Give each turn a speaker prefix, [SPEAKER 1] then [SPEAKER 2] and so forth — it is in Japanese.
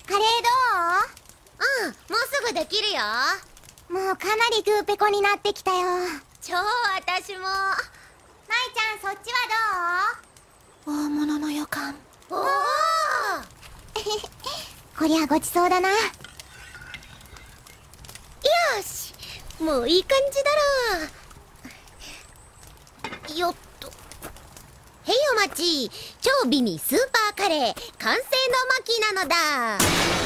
[SPEAKER 1] カレー
[SPEAKER 2] うん、もうすぐできるよ。
[SPEAKER 1] どう？もうかなりグーペコになってきたよ。
[SPEAKER 2] 超私も。
[SPEAKER 1] 舞ちゃん、そっちは
[SPEAKER 3] 大物の予感。
[SPEAKER 2] おお
[SPEAKER 1] こりゃごちそうだな。
[SPEAKER 2] よし、もういい感じだろう。よっと。へいお待ち、超美味スーパーカレー完成の巻なのだ。